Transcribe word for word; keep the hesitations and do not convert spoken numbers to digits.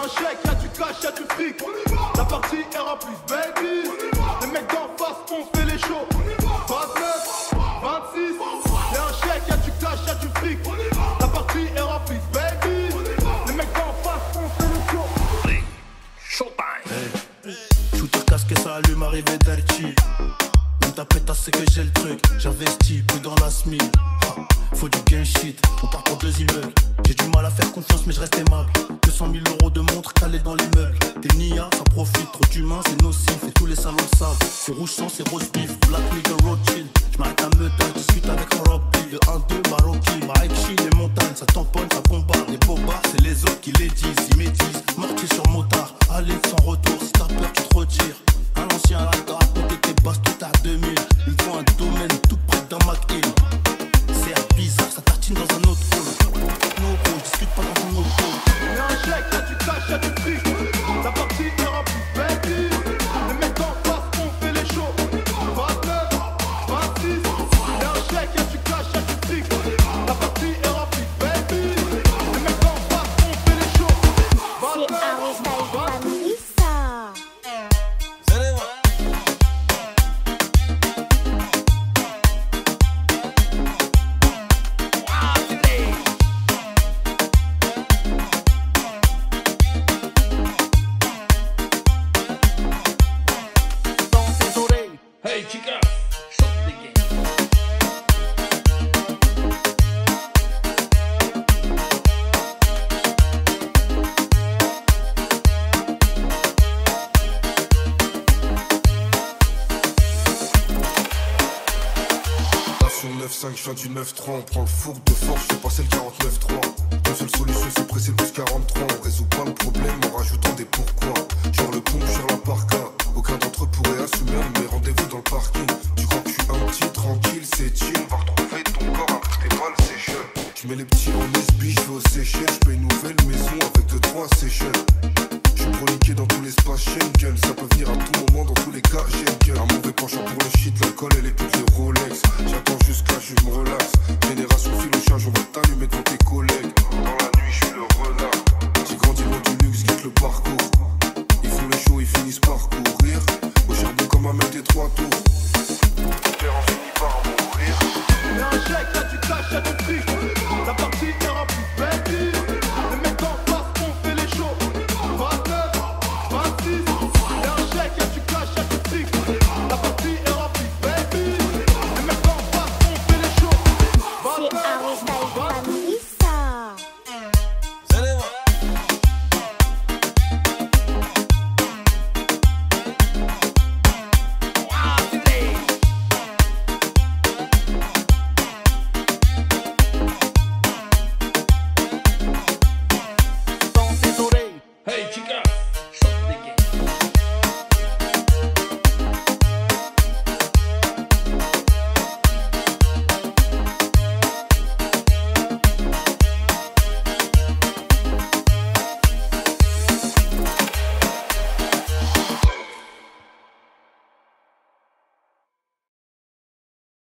un chèque, y'a du cash, y'a du fric. La partie est remplie, baby. Les mecs d'en face, on fait les shows. vingt-neuf, vingt-six, y'a un chèque, y'a du cash, y'a du fric. La partie est remplie, baby. Les mecs d'en face, on fait les shows. Hey, showtime. Hey. Shooter casque et ça allume, arrivé dirty. Même ta pétasse, c'est que j'ai le truc. J'investis, plus dans la semi. Faut du gain shit, on part pour deux immeubles. J'ai du mal à faire confiance mais je reste aimable. Deux cent mille euros de montre calée dans les meubles. T'es nia, ça profite, trop d'humains c'est nocif. Et tous les salons le savent, c'est rouge sang, c'est rose beef. Black nigga roadkill, j'm'arrête à Meudin, discute avec un Robbie. Le un deux Marocain, Mike Chi, les montagnes. Ça tamponne, ça bombarde, les bobards c'est les autres qui les disent. Ils médisent, mortier sur motard, allez sans retour. Si t'as peur tu te retires. Un ancien rap, raconter tes basses tout à deux mille. Il me faut un domaine tout près d'un McHill. C'est bizarre, ça tartine dans un autre hall. No go, discute pas dans un autre hall. Y'a un chèque, y'a du cash, y'a du fric. La partie est remplie, baby. Les mecs en face, on fait les shows. vingt-neuf, vingt-six, y'a un chèque, y'a du cash, y'a du fric. La partie est remplie, baby. Les mecs en face, on fait les shows. vingt-neuf, vingt-six. Hey, chica, shut the game. neuf cinq, je viens du neuf trois, on prend le four de force, je fais passer le quarante-neuf trois. Une seule solution, c'est presser le plus quarante-trois. On résout pas le problème en rajoutant des pourquoi. Genre le pompe sur la parka, aucun d'entre eux pourrait assumer un de mes rendez-vous dans le parking. Tu crois que je suis un petit tranquille, c'est chill. On va retrouver ton corps après tes balles, c'est chaud. Je mets les petits en S B, je vais au Seychelles. Je paye une nouvelle maison avec deux trois Seychelles. Je suis broliqué dans tout l'espace Schengen. Ça peut venir à tout moment, dans tous les cas, j'ai un mauvais penchant pour le shit, l'alcool et les putes, les Rolex. J'attends jusqu'à je me relaxe. Génération fil au charge, on va t'allumer devant tes collègues. Dans la nuit, je suis le renard. J'ai grandi loin du luxe, quitte le parcours. Ils font les shows, ils finissent par courir. Au charbon comme un mec des trois tours. L'espérance finit par mourir. Y'a un chèque, y'a du cash, y'a du fric. La partie est remplie, baby. Les mecs en face, on fait les shows. vingt-neuf, vingt-six, y'a un chèque, y'a du cash, y'a du fric. La partie est remplie, baby. Les mecs en face, on fait les shows. vingt-neuf, vingt-six.